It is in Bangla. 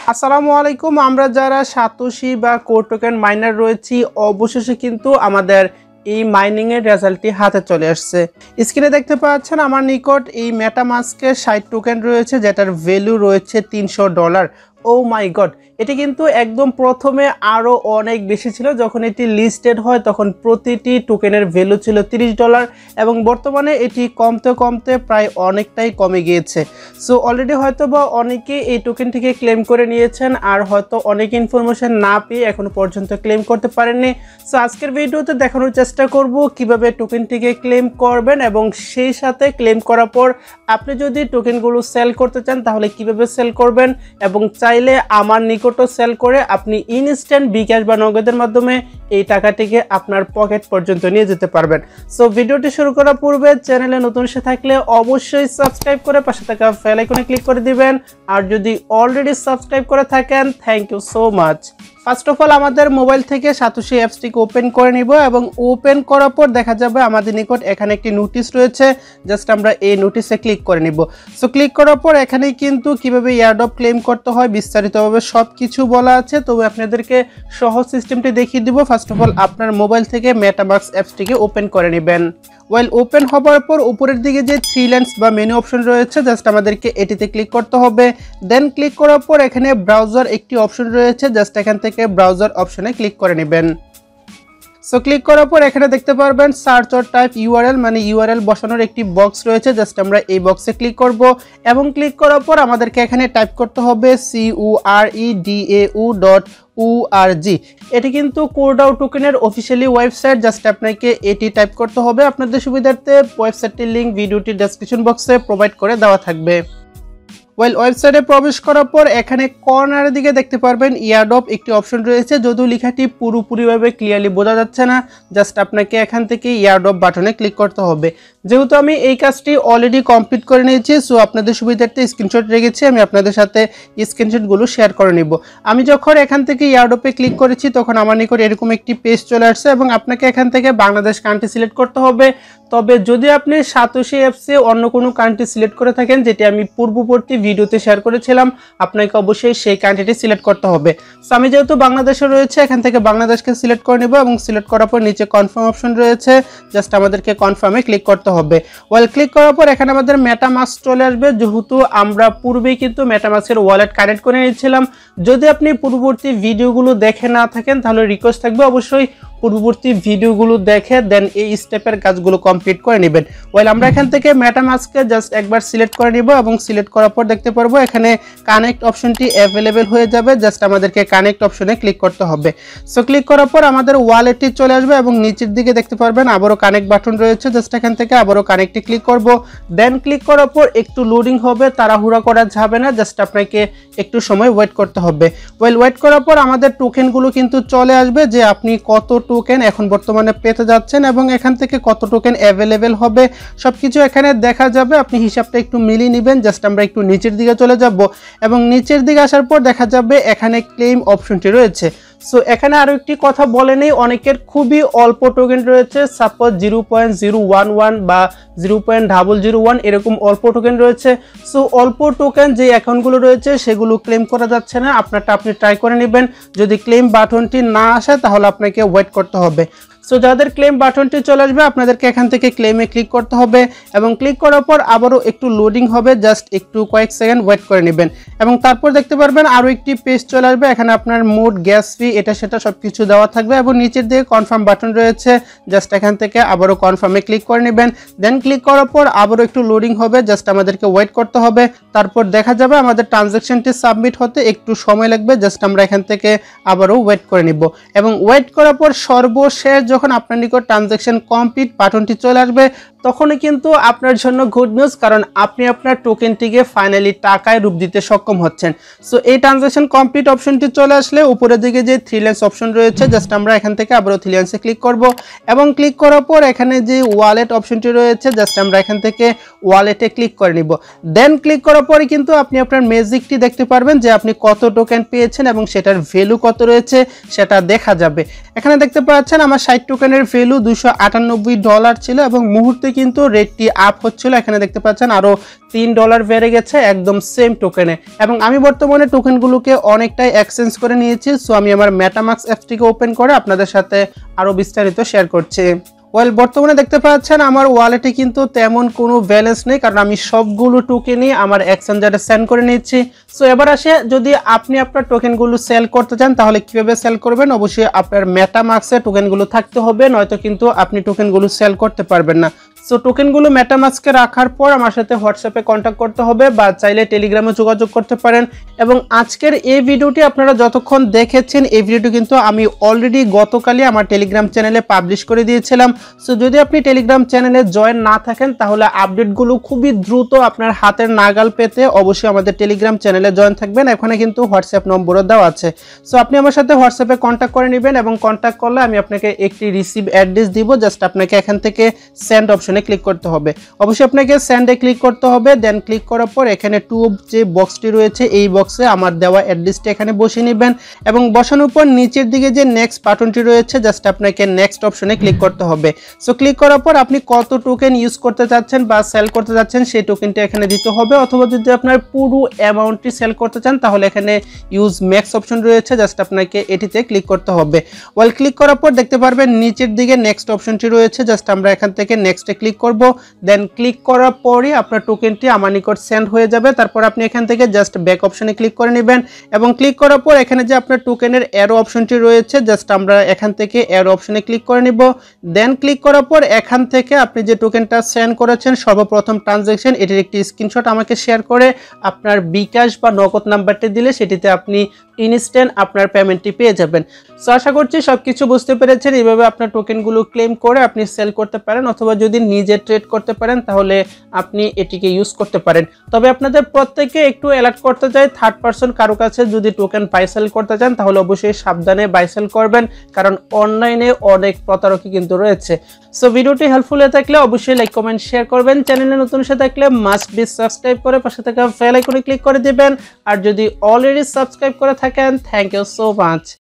আসসালামু আলাইকুম। আমরা যারা সাতোশি বা কোর টোকেন মাইনার রয়েছি অবশেষে কিন্তু আমাদের এই মাইনিং এর রেজাল্টটি হাতে চলে আসছে। স্ক্রিনে দেখতে পাচ্ছেন আমার নিকট এই মেটামাস্কের 60 টোকেন রয়েছে যেটার ভ্যালু রয়েছে $300। ও মাই গড, এটি কিন্তু একদম প্রথমে আরও অনেক বেশি ছিল। যখন এটি লিস্টেড হয় তখন প্রতিটি টোকেনের ভ্যালু ছিল $30 এবং বর্তমানে এটি কমতে কমতে প্রায় অনেকটাই কমে গিয়েছে। সো অলরেডি হয়তো বা অনেকে এই টোকেনটিকে ক্লেম করে নিয়েছেন আর হয়তো অনেক ইনফরমেশন না পেয়ে এখনো পর্যন্ত ক্লেম করতে পারেননি। সো আজকের ভিডিওতে দেখানোর চেষ্টা করব কিভাবে টোকেনটিকে ক্লেম করবেন এবং সেই সাথে ক্লেম করার পর আপনি যদি টোকেনগুলো সেল করতে চান তাহলে কিভাবে সেল করবেন এবং চাইলে আমার নিকটও সেল করে আপনি ইনস্ট্যান্ট বিকাশ বা নগদের মাধ্যমে এই টাকাটিকে আপনার পকেট পর্যন্ত নিয়ে যেতে পারবেন। সো ভিডিওটি শুরু করার পূর্বে চ্যানেলে নতুন এসে থাকলে অবশ্যই সাবস্ক্রাইব করে পাশে থাকা বেল আইকনে ক্লিক করে দিবেন, আর যদি অলরেডি সাবস্ক্রাইব করে থাকেন thank you so much. First of all আমাদের মোবাইল থেকে সাতোশি অ্যাপসটিকে ওপেন করে নিব এবং ওপেন করার পর দেখা যাবে আমাদের নিকট এখানে একটি নোটিশ রয়েছে। জাস্ট আমরা এই নোটিশে ক্লিক করে নিব। সো ক্লিক করার পর এখানে কিন্তু কিভাবে এয়ারড্রপ ক্লেম করতে হয় বিস্তারিতভাবে সব কিছু বলা আছে, তবে আপনাদেরকে সহজ সিস্টেমটি দেখিয়ে দিব। ফার্স্ট অফ অল আপনার মোবাইল থেকে মেটামাস্ক অ্যাপসটিকে ওপেন করে নেবেন। ওয়েল ওপেন হবার পর উপরের দিকে যে থ্রি লাইন্স বা মেনু অপশন রয়েছে জাস্ট আমাদেরকে এটিতে ক্লিক করতে হবে। দেন ক্লিক করার পর এখানে ব্রাউজার একটি অপশন রয়েছে, জাস্ট এখান থেকে ব্রাউজার অপশনে ক্লিক করে নেবেন। সো ক্লিক করার পর এখানে দেখতে পারবেন সার্চ অর টাইপ ইউআরএল মানে ইউআরএল বসানোর একটি বক্স রয়েছে। জাস্ট আমরা এই বক্সে ক্লিক করব এবং ক্লিক করার পর আমাদেরকে এখানে টাইপ করতে হবে CUREDAO.org। এটি কিন্তু কোরডাও টোকেনের অফিসিয়ালি ওয়েবসাইট। জাস্ট আপনাকে এটি টাইপ করতে হবে। আপনাদের সুবিধার্থে ওয়েবসাইটটির লিঙ্ক ভিডিওটি ডেসক্রিপশন বক্সে প্রোভাইড করে দেওয়া থাকবে। ওয়েল ওয়েবসাইটে প্রবেশ করার পর এখানে কর্নারের দিকে দেখতে পারবেন এয়ারড্রপ একটি অপশন রয়েছে, যদিও লেখাটি পুরোপুরিভাবে ক্লিয়ারলি বোঝা যাচ্ছে না। জাস্ট আপনাকে এখান থেকে এয়ারড্রপ বাটনে ক্লিক করতে হবে। যেহেতু আমি এই কাজটি অলরেডি কমপ্লিট করে নিয়েছি সো আপনাদের সুবিধার্থে স্ক্রিনশট রেখেছি, আমি আপনাদের সাথে স্ক্রিনশটগুলো শেয়ার করে নিব। আমি যখন এখান থেকে এয়ারড্রপে ক্লিক করেছি তখন আমার নিকট এরকম একটি পেজ চলে আসছে এবং আপনাকে এখান থেকে বাংলাদেশ কান্ট্রি সিলেক্ট করতে হবে। তবে যদি আপনি সাতোশি অ্যাপসে অন্য কোনো কান্ট্রি সিলেক্ট করে থাকেন, যেটি আমি পূর্ববর্তী ভিডিওতে শেয়ার করেছিলাম, আপনাকে অবশ্যই সেই কান্ট্রিটি সিলেক্ট করতে হবে। সো আমি যেহেতু বাংলাদেশে রয়েছে এখান থেকে বাংলাদেশকে সিলেক্ট করে নেব এবং সিলেক্ট করার পর নিচে কনফার্ম অপশন রয়েছে, জাস্ট আমাদেরকে কনফার্মে ক্লিক করতে হবে। ওয়েল ক্লিক করার পর এখানে আমাদের মেটামাস্ক চলে আসবে। যেহেতু আমরা পূর্বেই কিন্তু মেটামাস্কের ওয়ালেট কানেক্ট করে নিয়েছিলাম, যদি আপনি পূর্ববর্তী ভিডিওগুলো দেখে না থাকেন তাহলে রিকোয়েস্ট থাকবে অবশ্যই পূর্ববর্তী ভিডিওগুলো দেখে দেন এই স্টেপের কাজগুলো কমপ্লিট করে নেবেন। ওয়েল আমরা এখান থেকে মেটামাস্ককে জাস্ট একবার সিলেক্ট করে নিব এবং সিলেক্ট করার পর দেখতে পারবো এখানে কানেক্ট অপশনটি অ্যাভেলেবেল হয়ে যাবে। জাস্ট আমাদেরকে কানেক্ট অপশনে ক্লিক করতে হবে। সো ক্লিক করার পর আমাদের ওয়ালেটটি চলে আসবে এবং নিচের দিকে দেখতে পারবেন আবারও কানেক্ট বাটন রয়েছে। জাস্ট এখান থেকে আবারও কানেক্টে ক্লিক করব। দেন ক্লিক করার পর একটু লোডিং হবে, তাড়াহুড়া করা যাবে না, জাস্ট আপনাকে একটু সময় ওয়েট করতে হবে। ওয়েল ওয়েট করার পর আমাদের টোকেনগুলো কিন্তু চলে আসবে যে আপনি কত টোকেন এখন বর্তমানে পেতে যাচ্ছেন এবং এখান থেকে কত টোকেন অ্যাভেলেবেল হবে সবকিছু এখানে দেখা যাবে। আপনি হিসাবটা একটু মিলিয়ে নেবেন। জাস্ট আমরা একটু নিচের দিকে চলে যাব এবং নিচের দিকে আসার পর দেখা যাবে এখানে ক্লেম অপশনটি রয়েছে। সো এখানে আরো একটি কথা বলে নেই, অনেকের খুবই অল্প টোকেন রয়েছে, সাপোজ 0.011 বা 0.001 এরকম অল্প টোকেন রয়েছে। সো অল্প টোকেন যে অ্যাকাউন্টগুলো রয়েছে সেগুলো ক্লেম করা যাচ্ছে না, আপনারটা আপনি ট্রাই করে নেবেন। যদি ক্লেম বাটনটি না আসে তাহলে আপনাকে ওয়েট করতে হবে। সো যাদের ক্লেম বাটনটি চলে আসবে আপনাদেরকে এখান থেকে ক্লেমে ক্লিক করতে হবে এবং ক্লিক করার পর আবারও একটু লোডিং হবে, জাস্ট একটু কয়েক সেকেন্ড ওয়েট করে নেবেন এবং তারপর দেখতে পারবেন আরও একটি পেজ চলে আসবে। এখানে আপনার মোড, গ্যাস ফি, এটা সেটা সব কিছু দেওয়া থাকবে এবং নিচের দিকে কনফার্ম বাটন রয়েছে। জাস্ট এখান থেকে আবারও কনফার্মে ক্লিক করে নেবেন। দেন ক্লিক করার পর আবারও একটু লোডিং হবে, জাস্ট আমাদেরকে ওয়েট করতে হবে। তারপর দেখা যাবে আমাদের ট্রানজ্যাকশনটি সাবমিট হতে একটু সময় লাগবে, জাস্ট আমরা এখান থেকে আবারও ওয়েট করে নিব এবং ওয়েট করার পর সর্বশেষ যখন আপনার নিকট ট্রানজ্যাকশন কমপ্লিট বাটনটি চলে আসবে তখনই কিন্তু আপনার জন্য গুড নিউজ, কারণ আপনি আপনার টোকেনটিকে ফাইনালি টাকায় রূপ দিতে সক্ষম হচ্ছেন। সো এই ট্রানজ্যাকশন কমপ্লিট অপশনটি চলে আসলে উপরের দিকে যে থ্রি লাইন্স অপশন রয়েছে জাস্ট আমরা এখান থেকে আবারও থ্রি লাইন্সে ক্লিক করব এবং ক্লিক করার পর এখানে যে ওয়ালেট অপশনটি রয়েছে জাস্ট আমরা এখান থেকে ওয়ালেটে ক্লিক করে নিব। দেন ক্লিক করার পরে কিন্তু আপনি আপনার ম্যাজিকটি দেখতে পারবেন যে আপনি কত টোকেন পেয়েছেন এবং সেটার ভ্যালু কত রয়েছে সেটা দেখা যাবে। এখানে দেখতে পাচ্ছেন আমার 60 টোকেনের ভ্যালু $298 ছিল এবং মুহূর্তে কিন্তু রেটটি আপ হচ্ছিল, এখানে দেখতে পাচ্ছেন আরও $3 বেড়ে গেছে একদম সেম টোকেনে। এবং আমি বর্তমানে টোকেনগুলোকে অনেকটাই এক্সচেঞ্জ করে নিয়েছি। সো আমি আমার মেটামাস্ক অ্যাপসটিকে ওপেন করে আপনাদের সাথে আরও বিস্তারিত শেয়ার করছি। বর্তমানে দেখতে পাচ্ছেন আমার ওয়ালেটে কিন্তু তেমন কোনো ব্যালেন্স নেই, কারণ আমি সবগুলো টোকেনই আমার এক্সচেঞ্জারে সেন্ড করে নিচ্ছি। সো এবার আসে, যদি আপনি আপনার টোকেনগুলো সেল করতে চান তাহলে কিভাবে সেল করবেন। অবশ্যই আপনার মেটামাস্কে টোকেনগুলো থাকতে হবে, নয়তো কিন্তু আপনি টোকেনগুলো সেল করতে পারবেন না। সো টোকেনগুলো মেটামাস্কে রাখার পর আমার সাথে হোয়াটসঅ্যাপে কন্ট্যাক্ট করতে হবে বা চাইলে টেলিগ্রামে যোগাযোগ করতে পারেন। এবং আজকের এই ভিডিওটি আপনারা যতক্ষণ দেখেছেন, এই ভিডিওটি কিন্তু আমি অলরেডি গতকালই আমার টেলিগ্রাম চ্যানেলে পাবলিশ করে দিয়েছিলাম। সো যদি আপনি টেলিগ্রাম চ্যানেলে জয়েন না থাকেন তাহলে আপডেটগুলো খুবই দ্রুত আপনার হাতের নাগাল পেতে অবশ্যই আমাদের টেলিগ্রাম চ্যানেলে জয়েন থাকবেন। এখানে কিন্তু হোয়াটসঅ্যাপ নম্বরও দেওয়া আছে। সো আপনি আমার সাথে হোয়াটসঅ্যাপে কন্ট্যাক্ট করে নেবেন এবং কন্ট্যাক্ট করলে আমি আপনাকে একটি রিসিভ অ্যাড্রেস দিব। জাস্ট আপনাকে এখান থেকে সেন্ড অপশনে ক্লিক করতে হবে। অবশ্যই আপনাকে সেন্ডে ক্লিক করতে হবে। দেন ক্লিক করার পর এখানে যে বক্সটি রয়েছে এই বক্সে আমার দেওয়া অ্যাড্রেসটি এখানে বসিয়ে নেবেন এবং বসানোর পর নিচের দিকে যে নেক্সট বাটনটি রয়েছে জাস্ট আপনাকে নেক্সট অপশনে ক্লিক করতে হবে। সো ক্লিক করার পর আপনি কত টোকেন ইউজ করতে চাচ্ছেন বা সেল করতে চাচ্ছেন সেই টোকেনটি এখানে দিতে হবে, অথবা যদি আপনার পুরো অ্যামাউন্টটি সেল করতে চান তাহলে এখানে ইউজ ম্যাক্স অপশন রয়েছে, জাস্ট আপনাকে এটিতে ক্লিক করতে হবে। ক্লিক করার পর দেখতে পারবেন নিচের দিকে নেক্সট অপশনটি রয়েছে, জাস্ট আমরা এখান থেকে নেক্সটে ক্লিক করব। দেন ক্লিক করার পরই আপনার টোকেনটি আমার নিকট সেন্ড হয়ে যাবে। তারপর আপনি এখান থেকে জাস্ট ব্যাক অপশনে ক্লিক করে নেবেন এবং ক্লিক করার পর এখানে যে আপনার টোকেনের অ্যারো অপশনটি রয়েছে জাস্ট আমরা এখান থেকে অ্যারো অপশনে ক্লিক করে নিব। দেন ক্লিক করার পর এখান থেকে আপনি যে টোকেনটা সেন্ড করেছেন সর্বপ্রথম ট্রানজ্যাকশন এটির একটি স্ক্রিনশট আমাকে শেয়ার করে আপনার বিকাশ বা নগদ নাম্বারটি দিলে সেটিতে আপনি ইনস্ট্যান্ট আপনার পেমেন্টটি পেয়ে যাবেন। সো আশা করছি সবকিছু বুঝতে পেরেছেন। এইভাবে আপনার টোকেনগুলো ক্লেম করে আপনি সেল করতে পারেন, অথবা যদি নিজে ট্রেড করতে পারেন তাহলে আপনি এটিকে ইউজ করতে পারেন। তবে আপনাদের প্রত্যেককে একটু অ্যালার্ট করতে চাই, থার্ড পারসন কারো কাছে যদি টোকেন বাই সেল করতে চান তাহলে অবশ্যই সাবধানে বাই সেল করবেন, কারণ অনলাইনে অনেক প্রতারকই কিন্তু রয়েছে। সো ভিডিওটি হেল্পফুল হয়ে থাকলে অবশ্যই লাইক কমেন্ট শেয়ার করবেন। চ্যানেলে নতুন এসে থাকলে মাস্ট বি সাবস্ক্রাইব করে পাশে থাকা বেল আইকনে ক্লিক করে দিবেন। আর যদি অলরেডি সাবস্ক্রাইব করে থাকেন, থ্যাংক ইউ সো মাচ।